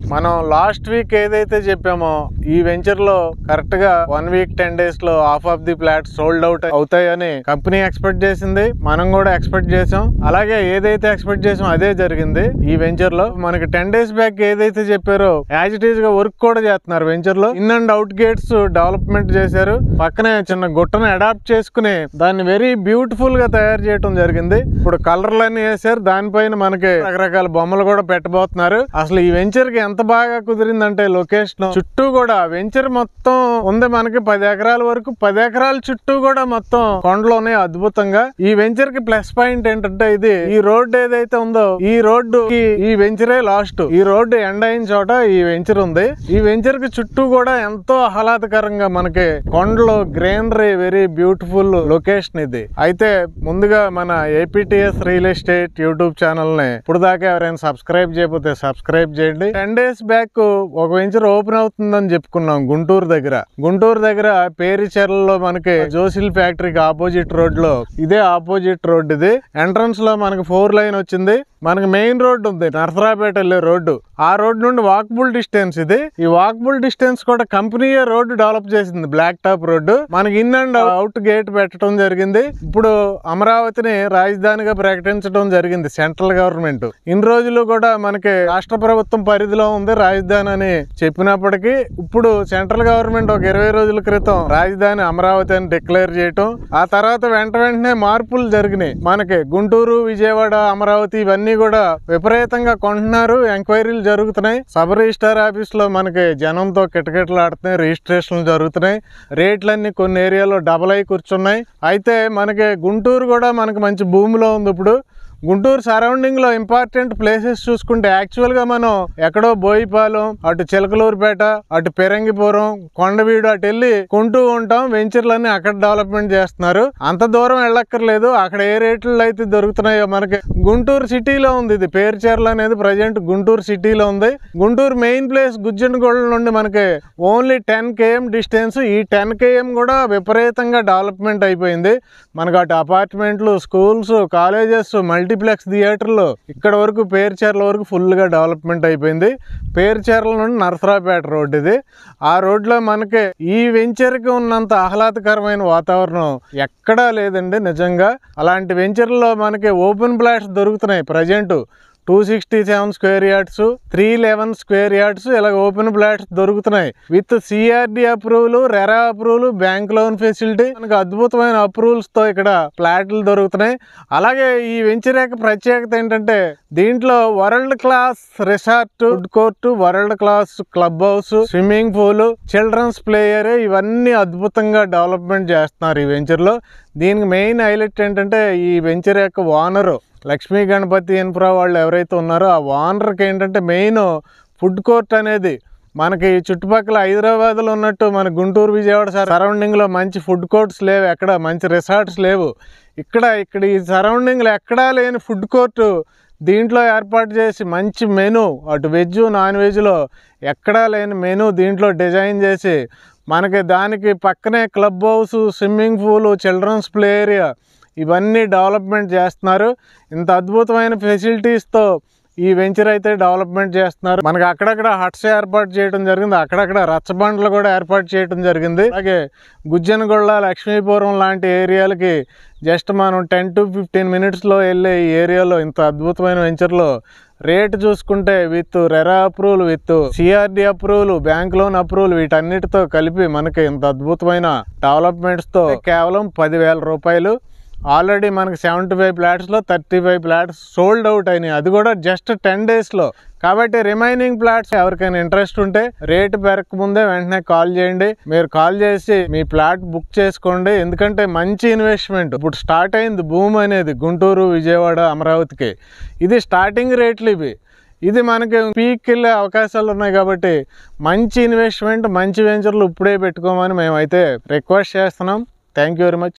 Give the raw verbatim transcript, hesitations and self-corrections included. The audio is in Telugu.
మనం లాస్ట్ వీక్ ఏదైతే చెప్పామో ఈ వెంచర్ లో కరెక్ట్ గా వన్ వీక్ టెన్ డేస్ లో half of the flats sold out అవుతాయని కంపెనీ ఎక్స్పెక్ట్ చేసింది, మనం కూడా ఎక్స్పెక్ట్ చేసాం. అలాగే ఏదైతే ఎక్స్పెక్ట్ చేసాం అదే జరిగింది. ఈ వెంచర్ లో మనకి టెన్ డేస్ బ్యాక్ ఏదైతే చెప్పారో యాజ్ ఇట్ ఈస్ గా వర్క్ కూడా చేస్తున్నారు. వెంచర్ లో in and out gates development చేశారు. పక్కనే చిన్న గుట్టను అడాప్ట్ చేసుకుని దాన్ని వెరీ బ్యూటిఫుల్ గా తయారు చేయడం జరిగింది. ఇప్పుడు కలర్లన్నీ వేసారు, దానిపైన మనకి రకరకాల బొమ్మలు కూడా పెట్టబోతున్నారు. అసలు ఈ వెంచర్ కి ఎంత బాగా కుదిరిందంటే లొకేషన్ చుట్టూ కూడా వెంచర్ మొత్తం ఉంది. మనకి పది ఎకరాల వరకు పది ఎకరాల చుట్టూ కూడా మొత్తం కొండలోనే అద్భుతంగా. ఈ వెంచర్ కి ప్లస్ పాయింట్ ఏంటంటే ఇది ఈ రోడ్డు ఏదైతే ఉందో ఈ రోడ్డు కి ఈ వెంచరే లాస్ట్. ఈ రోడ్డు ఎండ్ అయిన చోట ఈ వెంచర్ ఉంది. ఈ వెంచర్ కి చుట్టూ కూడా ఎంతో ఆహ్లాదకరంగా మనకి కొండలు, గ్రీనరీ, వెరీ బ్యూటిఫుల్ లొకేషన్ ఇది. అయితే ముందుగా మన APTS real estate YouTube channel ని ఇప్పుడు దాకా ఎవరైనా సబ్స్క్రైబ్ చేయకపోతే సబ్స్క్రైబ్ చేయండి. టెన్ డేస్ బ్యాక్ ఒక వెంచర్ ఓపెన్ అవుతుందని చెప్పుకున్నాం గుంటూరు దగ్గర. గుంటూరు దగ్గర పేరిచెర్లలో మనకి జోసిల్ ఫ్యాక్టరీకి ఆపోజిట్ రోడ్ లో ఇదే ఆపోజిట్ రోడ్ ఇది. ఎంట్రన్స్ లో మనకి ఫోర్ లైన్ వచ్చింది. మనకి మెయిన్ రోడ్డు ఉంది, నరసరాపేట వెళ్ళే రోడ్డు. ఆ రోడ్ నుండి వాకబుల్ డిస్టెన్స్ ఇది. ఈ వాకబుల్ డిస్టెన్స్ కూడా కంపెనీయే రోడ్డు డెవలప్ చేసింది, బ్లాక్ టాప్ రోడ్డు. మనకి ఇన్ అండ్ అవుట్ గేట్ పెట్టడం జరిగింది. ఇప్పుడు అమరావతిని రాజధానిగా ప్రకటించడం జరిగింది సెంట్రల్ గవర్నమెంట్. ఇన్ని రోజులు కూడా మనకి రాష్ట్ర ప్రభుత్వం పరిధిలో ఉంది రాజధాని అని చెప్పినప్పటికీ ఇప్పుడు సెంట్రల్ గవర్నమెంట్ ఒక ఇరవై రోజుల క్రితం రాజధాని అమరావతి అని డిక్లేర్ చేయటం, ఆ తర్వాత వెంట వెంటనే మార్పులు జరిగినాయి. మనకి గుంటూరు, విజయవాడ, అమరావతి ఇవన్నీ కూడా విపరీతంగా కొంటున్నారు. ఎంక్వైరీలు జరుగుతున్నాయి. సబ్ రిజిస్టార్ ఆఫీస్ లో మనకి జనంతో కిటకిటలు ఆడుతున్నాయి, రిజిస్ట్రేషన్లు జరుగుతున్నాయి. రేట్లన్నీ కొన్ని ఏరియాలో డబల్ అయి కూర్చున్నాయి. అయితే మనకి గుంటూరు కూడా మనకి మంచి భూమిలో ఉంది. ఇప్పుడు గుంటూరు సరౌండింగ్ లో ఇంపార్టెంట్ ప్లేసెస్ చూసుకుంటే యాక్చువల్ గా మనం ఎక్కడో బోయిపాలెం, అటు చిలకలూరుపేట, అటు పెరంగిపురం, కొండవీడు అటు వెళ్ళి కొంటూ ఉంటాం. వెంచర్లన్నీ అక్కడ డెవలప్మెంట్ చేస్తున్నారు. అంత దూరం వెళ్ళక్కర్లేదు. అక్కడ ఏ రేట్లు అయితే దొరుకుతున్నాయో మనకి గుంటూరు సిటీలో ఉంది. ఇది పేరుచెర్ల అనేది ప్రజెంట్ గుంటూరు సిటీలో ఉంది. గుంటూరు మెయిన్ ప్లేస్ గుజ్జనగూడ నుండి మనకి ఓన్లీ టెన్ కేఎం డిస్టెన్స్. ఈ టెన్ కేఎం కూడా విపరీతంగా డెవలప్మెంట్ అయిపోయింది. మనకు అటు అపార్ట్మెంట్లు, స్కూల్స్, కాలేజెస్, మల్టీప్లెక్స్ థియేటర్లు ఇక్కడ వరకు పేరుచెర్ల వరకు ఫుల్గా డెవలప్మెంట్ అయిపోయింది. పేరుచెర్ల నుండి నరసరాపేట రోడ్ ఇది. ఆ రోడ్లో మనకి ఈ వెంచర్కి ఉన్నంత ఆహ్లాదకరమైన వాతావరణం ఎక్కడా లేదండి నిజంగా. అలాంటి వెంచర్లో మనకి ఓపెన్ ప్లాట్స్ దొరుకుతున్నాయి present. Two sixty seven square yards, three eleven square yards ఇలా ఓపెన్ ప్లాట్స్ దొరుకుతున్నాయి. With CRD approval, RERA approval, bank loan facility, మనకు అద్భుతమైన అప్రూవల్స్ తో ఇక్కడ ఫ్లాట్లు దొరుకుతున్నాయి. అలాగే ఈ వెంచర్ యొక్క ప్రత్యేకత ఏంటంటే దీంట్లో world class resort, food court, world class club house, swimming pool, children's play area ఇవన్నీ అద్భుతంగా డెవలప్మెంట్ చేస్తున్నారు ఈ వెంచర్ లో. దీనికి మెయిన్ హైలైట్ ఏంటంటే ఈ వెంచర్ యొక్క ఓనరు లక్ష్మీ గణపతి ఇన్ఫ్రా వాళ్ళు ఎవరైతే ఉన్నారో ఆ ఓనర్కి ఏంటంటే మెయిన్ ఫుడ్ కోర్ట్ అనేది మనకి చుట్టుపక్కల హైదరాబాద్లో ఉన్నట్టు మన గుంటూరు, విజయవాడ సరౌండింగ్లో మంచి ఫుడ్ కోర్ట్స్ లేవు, ఎక్కడ మంచి రిసార్ట్స్ లేవు. ఇక్కడ ఇక్కడ ఈ సరౌండింగ్లో ఎక్కడా లేని ఫుడ్ కోర్టు దీంట్లో ఏర్పాటు చేసి మంచి మెనూ, అటు వెజ్ నాన్ వెజ్లో ఎక్కడా లేని మెనూ దీంట్లో డిజైన్ చేసి మనకి దానికి పక్కనే club house, swimming pool, children's play area ఇవన్నీ డెవలప్మెంట్ చేస్తున్నారు. ఇంత అద్భుతమైన ఫెసిలిటీస్తో ఈ వెంచర్ అయితే డెవలప్మెంట్ చేస్తున్నారు. మనకి అక్కడక్కడ హట్స్ ఏర్పాటు చేయడం జరిగింది, అక్కడక్కడ రచ్చబండ్లు కూడా ఏర్పాటు చేయడం జరిగింది. అలాగే గుజ్జనగొళ్ళ, లక్ష్మీపురం లాంటి ఏరియాలకి జస్ట్ మనం టెన్ టు ఫిఫ్టీన్ మినిట్స్లో వెళ్ళే ఈ ఏరియాలో ఇంత అద్భుతమైన వెంచర్లో రేటు చూసుకుంటే with RERA approval, with CRD approval, bank loan approval వీటన్నిటితో కలిపి మనకి ఇంత అద్భుతమైన డెవలప్మెంట్స్తో కేవలం పదివేల రూపాయలు. ఆల్రెడీ మనకి సెవెంటీ ఫైవ్ ప్లాట్స్లో thirty five plots sold out అయినాయి, అది కూడా జస్ట్ టెన్ డేస్లో. కాబట్టి రిమైనింగ్ ప్లాట్స్ ఎవరికైనా ఇంట్రెస్ట్ ఉంటే రేటు పెరగక ముందే వెంటనే కాల్ చేయండి. మీరు కాల్ చేసి మీ ప్లాట్ బుక్ చేసుకోండి. ఎందుకంటే మంచి ఇన్వెస్ట్మెంట్. ఇప్పుడు స్టార్ట్ అయింది భూమి అనేది గుంటూరు, విజయవాడ, అమరావతికి. ఇది స్టార్టింగ్ రేట్లు ఇవి. ఇది మనకి పీక్ వెళ్ళే అవకాశాలు ఉన్నాయి కాబట్టి మంచి ఇన్వెస్ట్మెంట్, మంచి వెంచర్లు ఇప్పుడే పెట్టుకోమని మేమైతే రిక్వెస్ట్ చేస్తున్నాం. Thank you very much.